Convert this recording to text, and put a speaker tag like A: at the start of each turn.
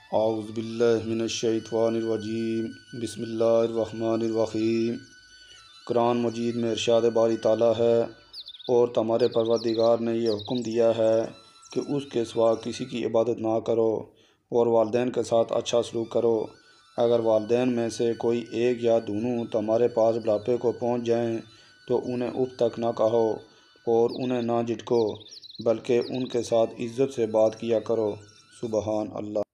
A: औज़ुबिल्लाहिमिनश्शैतानिर्रजीम बिस्मिल्लाहिर्रहमानिर्रहीम। कुरान मजीद में इरशाद बारी ताला है, और तुम्हारे परवरदिगार ने यह हुक्म दिया है कि उसके सिवा किसी की इबादत ना करो और वालिदैन के साथ अच्छा सलूक करो। अगर वालिदैन में से कोई एक या दोनों तुम्हारे पास बुढ़ापे को पहुँच जाएं तो उन्हें उफ तक ना कहो और उन्हें ना झिड़को, बल्कि उनके साथ इज़्ज़त से बात किया करो। सुबहान अल्लाह।